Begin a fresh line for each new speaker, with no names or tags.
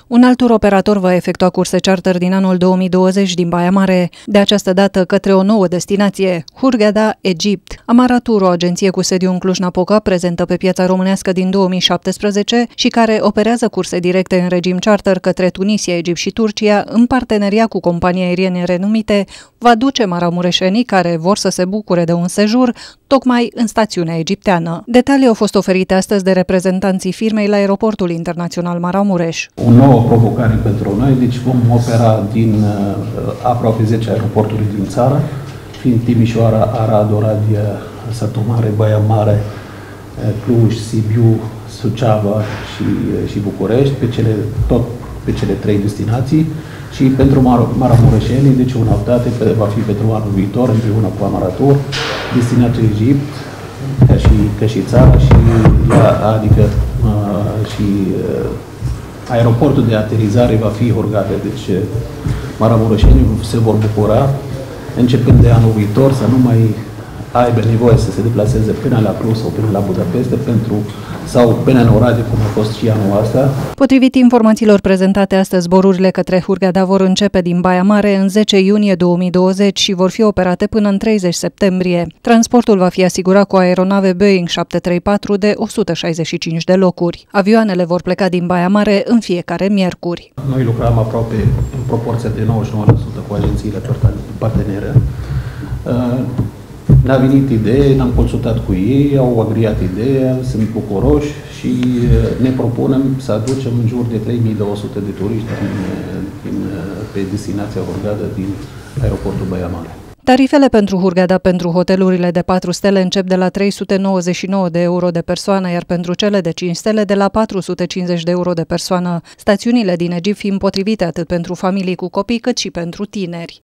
Un alt operator va efectua curse charter din anul 2020 din Baia Mare, de această dată către o nouă destinație, Hurghada, Egipt. Amara Tour, o agenție cu sediu în Cluj-Napoca, prezentă pe piața românească din 2017 și care operează curse directe în regim charter către Tunisia, Egipt și Turcia, în parteneria cu companii aeriene renumite, va duce maramureșenii care vor să se bucure de un sejur tocmai în stațiunea egipteană. Detalii au fost oferite astăzi de reprezentanții firmei la Aeroportul Internațional Maramureș.
O nouă provocare pentru noi, deci vom opera din aproape 10 aeroporturi din țară, fiind Timișoara, Arad, Oradea, Satu Mare, Baia Mare, Cluj, Sibiu, Suceava și București, tot pe cele 3 destinații. Și pentru maramureșenii, deci o noutate va fi pentru anul viitor, împreună cu Amara Tour, destinația Egipt, ca și țara, adică aeroportul de aterizare va fi Hurghada. Deci maramureșenii se vor bucura, începând de anul viitor, să nu mai aibă nevoie să se deplaseze până la Cluj sau până la Budapesta sau până în Oradea, cum a fost și anul ăsta.
Potrivit informațiilor prezentate astăzi, zborurile către Hurghada vor începe din Baia Mare în 10 iunie 2020 și vor fi operate până în 30 septembrie. Transportul va fi asigurat cu aeronave Boeing 734 de 165 de locuri. Avioanele vor pleca din Baia Mare în fiecare miercuri.
Noi lucrăm aproape în proporție de 99% cu agențiile partenere. Ne-a venit idee, ne-am consultat cu ei, au agriat ideea, sunt bucuroși și ne propunem să aducem în jur de 3200 de turiști pe destinația Hurghada din aeroportul Baia Mare.
Tarifele pentru Hurghada pentru hotelurile de 4 stele încep de la 399 de euro de persoană, iar pentru cele de 5 stele de la 450 de euro de persoană. Stațiunile din Egipt fiind potrivite atât pentru familii cu copii cât și pentru tineri.